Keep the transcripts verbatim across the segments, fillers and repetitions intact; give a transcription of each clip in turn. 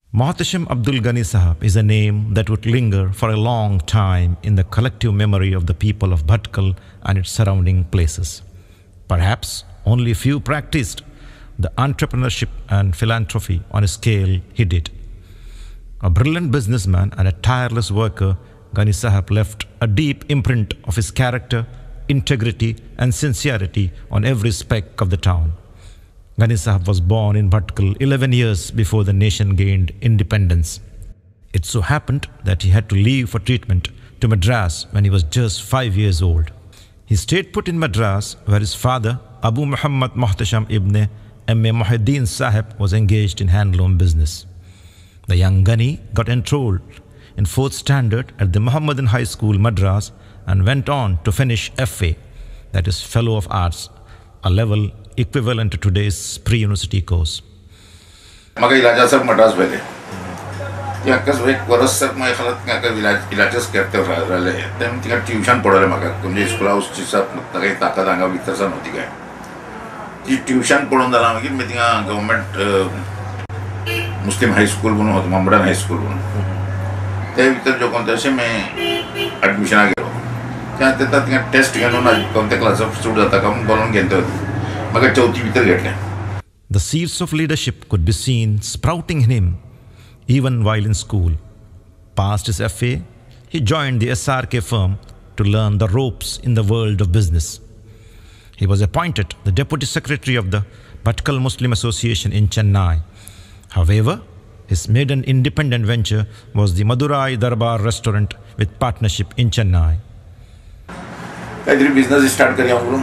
Mohtasham Abdul Ghani Sahab is a name that would linger for a long time in the collective memory of the people of Bhatkal and its surrounding places. Perhaps only few practiced the entrepreneurship and philanthropy on a scale he did. A brilliant businessman and a tireless worker, Ghani Sahab left a deep imprint of his character, integrity and sincerity on every speck of the town. Ghani Sahab was born in Bhatkal eleven years before the nation gained independence. It so happened that he had to leave for treatment to Madras when he was just five years old. He stayed put in Madras, where his father, Abu Muhammad Mohtasham ibn M A Muhyiddin Sahib, was engaged in handloom business. The young Ghani got enrolled in fourth standard at the Muhammadan High School, Madras, and went on to finish F A, that is Fellow of Arts, a level equivalent to today's pre-university course. मगर इलाजा सब मद्रास पहले या कस एक वर्ष sir मैं खलत का का इलाज इलाजस करते रहे हैं तब तिका ट्यूशन पढ़ा रहे मगर कुंजे स्कूल हाउस चीज़ तक ताकत आंगा भीतर सा होती गए ये ट्यूशन पढ़ने दाला मगर मैं तिका गवर्नमेंट मुस्लिम हाई स्कूल बनो होता मम्बरान हाई स्कूल बनो तब भीतर जो कॉन्टेस्ट में एडमिशन आ गया क्या तेरा तिका टेस्ट क्या नो ना कॉन्टेस्ट क्लास ऑफ स्टूडेंट तक हम बोलों गेंदे होती मगर चौथी भीतर गए थे. The seeds of leadership could be seen sprouting in him even while in school. Past his F A, he joined the S R K firm to learn the ropes in the world of business. He was appointed the Deputy Secretary of the Bhatkal Muslim Association in Chennai. However, his maiden independent venture was the Madurai Darbar restaurant with partnership in Chennai. Every business start करिया हम लोग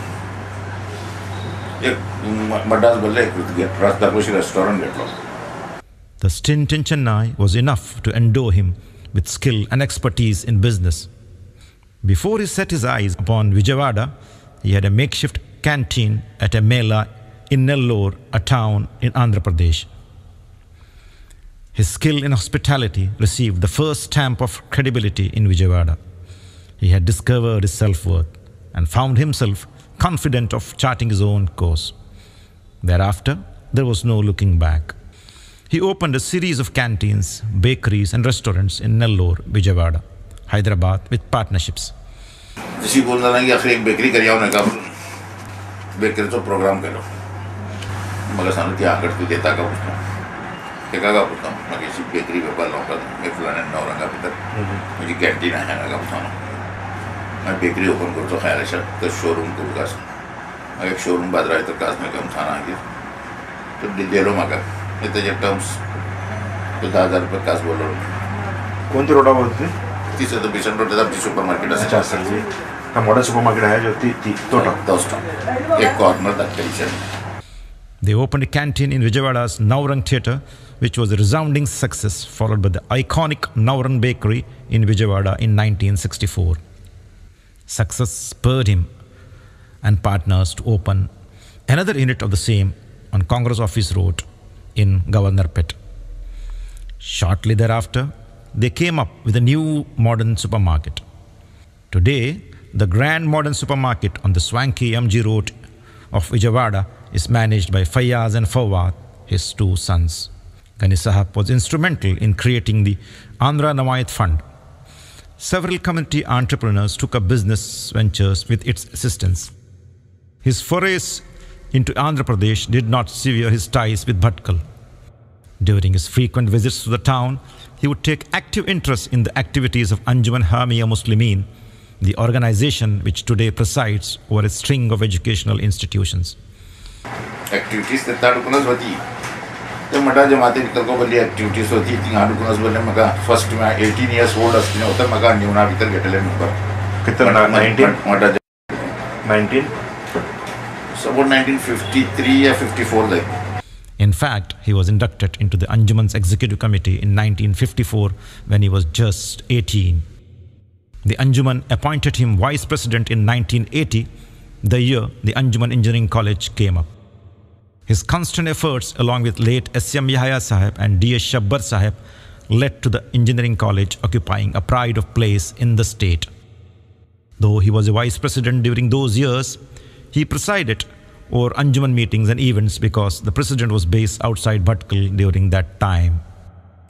The stint in Chennai was enough to endow him with skill and expertise in business. Before he set his eyes upon Vijayawada, he had a makeshift canteen at a mela in Nellore, a town in Andhra Pradesh. His skill in hospitality received the first stamp of credibility in Vijayawada. He had discovered his self-worth and found himself confident of charting his own course. Thereafter, there was no looking back. He opened a series of canteens, bakeries and restaurants in Nellore, Vijayawada, Hyderabad with partnerships. जिसी बोलना नहीं कि आखिर एक bakery करिया उन्हें कब bakery तो प्रोग्राम करो मगर सामने क्या आकर तू देता का पूछता क्या का पूछता मैं किसी बेकरी पे बाल लौटा मैं फलाने नौरंगा भीतर मुझे कैंटीन है ना का पूछता मैं बेकरी ओपन कर तो ख्याल है सर तो शोरूम को विकास मैं एक शोरूम बाद रहा है तो काश में कम थाना आ गया तो डिटेलो मगर इतने जब टर्म्स तो दस हजार रुपये काश बोलो कौन सी रोड़ा बोलते तीसरे तो बिशन रोड था सुपर मार्केट है अच्छा सर जी हम मॉडर्न सुपर मार्केट है जो ती ती दो टाउन दस टाउन एक कॉर्नर तक कहीं They opened a canteen in Vijayawada's Naurang Theatre, which was a resounding success, followed by the iconic Naurang Bakery in Vijayawada in nineteen sixty-four. Success spurred him and partners to open another unit of the same on Congress Office Road in Governor-Pet. Shortly thereafter, they came up with a new modern supermarket. Today, the grand modern supermarket on the swanky M G Road of Vijayawada is managed by Fayyaz and Fawad, his two sons. Ghani Sahab was instrumental in creating the Andhra Nawayat Fund. Several community entrepreneurs took up business ventures with its assistance. His forays into Andhra Pradesh did not sever his ties with Bhatkal. During his frequent visits to the town, he would take active interest in the activities of Anjuman Hamia Muslimin, the organization which today presides over a string of educational institutions. Activities that are going to be the Mata Jamati Kalkovali activities of the Adukunas Maga, first eighteen years old as Nota Maga, Nuna Vital Getal nineteen nineteen so about nineteen fifty-three or fifty-four. In fact, he was inducted into the Anjuman's executive committee in nineteen fifty-four when he was just eighteen. The Anjuman appointed him vice president in nineteen eighty, the year the Anjuman Engineering College came up. His constant efforts, along with late S M Yahya Sahib and D S Shabbar Sahib, led to the engineering college occupying a pride of place in the state. Though he was a vice president during those years, he presided over Anjuman meetings and events because the president was based outside Bhatkal during that time.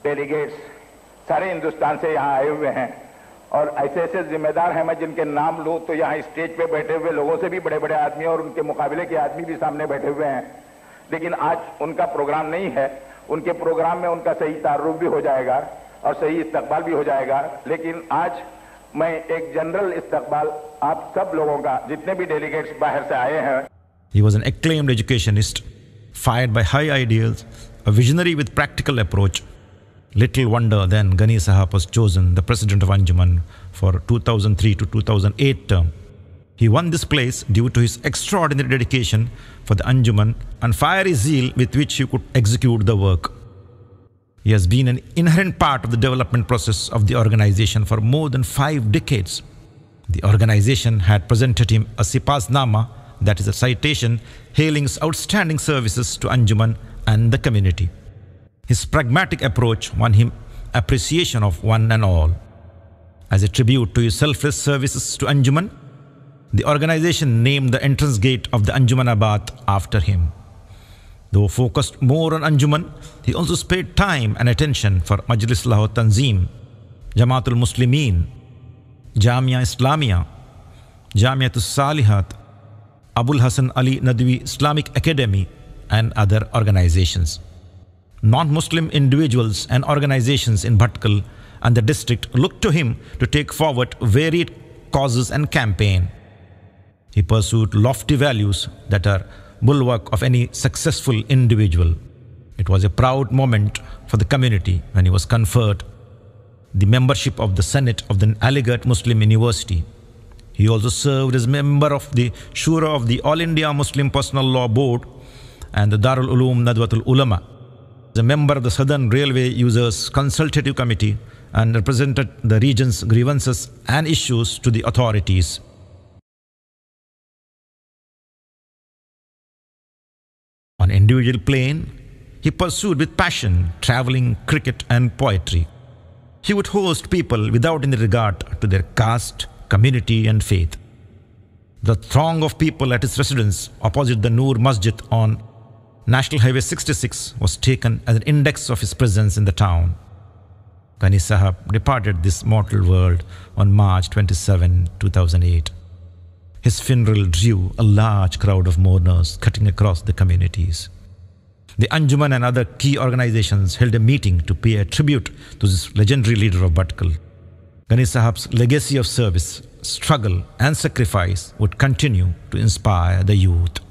Delegates सारे हिंदुस्तान से यहाँ आए हुए हैं और ऐसे ऐसे जिम्मेदार हैं, मैं जिनके नाम लूँ तो यहाँ स्टेज पे बैठे हुए लोगों से भी बड़े बड़े आदमी और उनके मुकाबले के आदमी भी सामने बैठे हुए हैं, लेकिन आज उनका प्रोग्राम नहीं है। उनके प्रोग्राम में उनका सही तारुफ भी हो जाएगा और सही इस्तकबाल भी हो जाएगा, लेकिन आज मैं एक जनरल इस्तकबाल आप सब लोगों का, जितने भी डेलीगेट्स बाहर से आए हैं। He was an acclaimed educationist, fired by high ideals, a visionary with practical approach. Little wonder then Ghani Sahab was chosen the president of Anjuman for two thousand three to two thousand eight term. He won this place due to his extraordinary dedication for the Anjuman and fiery zeal with which he could execute the work. He has been an inherent part of the development process of the organization for more than five decades. The organization had presented him a Sipaznama, that is a citation hailing his outstanding services to Anjuman and the community. His pragmatic approach won him appreciation of one and all. As a tribute to his selfless services to Anjuman, the organization named the entrance gate of the Anjumanabad after him. Though focused more on Anjuman, he also spared time and attention for Majlis Lahore Tanzeem, Jamaatul Muslimin, Jamia Islamia, Jamiatul Salihat, Abul Hasan Ali Nadwi Islamic Academy, and other organizations. Non-Muslim individuals and organizations in Bhatkal and the district looked to him to take forward varied causes and campaign. He pursued lofty values that are bulwark of any successful individual. It was a proud moment for the community when he was conferred the membership of the Senate of the Aligarh Muslim University. He also served as member of the Shura of the All India Muslim Personal Law Board and the Darul Uloom Nadwatul Ulama. As a member of the Southern Railway Users Consultative Committee and represented the region's grievances and issues to the authorities. On individual plane, he pursued with passion traveling, cricket and poetry. He would host people without any regard to their caste, community and faith. The throng of people at his residence opposite the Noor Masjid on National Highway sixty-six was taken as an index of his presence in the town. Ghani Sahab departed this mortal world on March twenty-seventh, two thousand eight. His funeral drew a large crowd of mourners cutting across the communities. The Anjuman and other key organizations held a meeting to pay a tribute to this legendary leader of Bhatkal. Ghani Sahab's legacy of service, struggle and sacrifice would continue to inspire the youth.